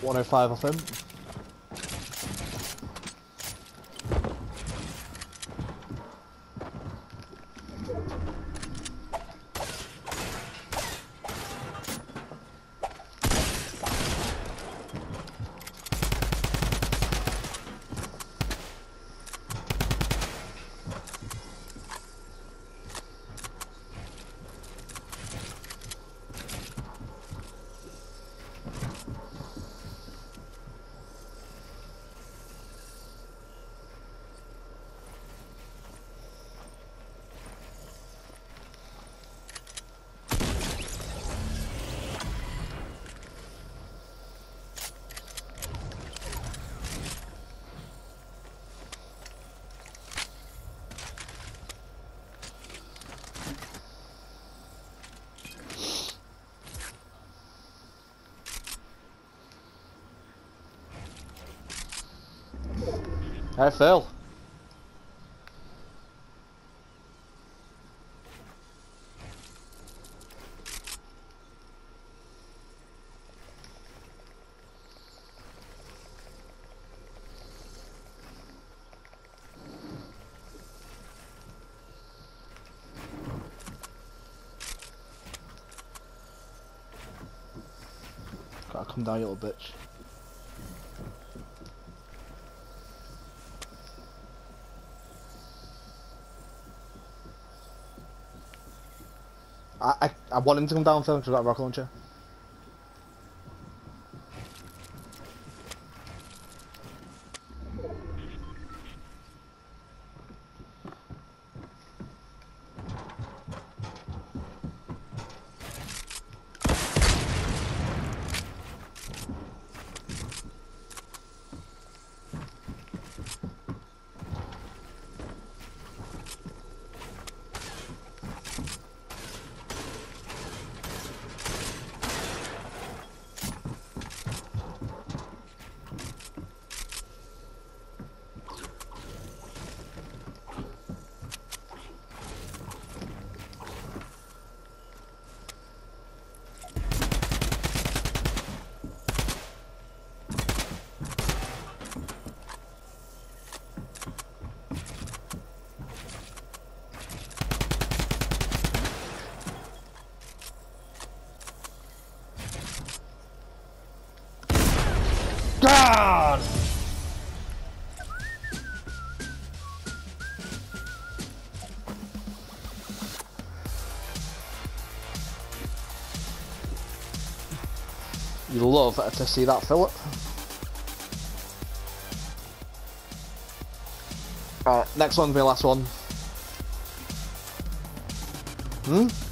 105 off him. Hey Phil. Gotta come down, you little bitch. I want him to come down, Phil, because I've got a rocket launcher. God! You love to see that, Philip. Alright, next one's my last one.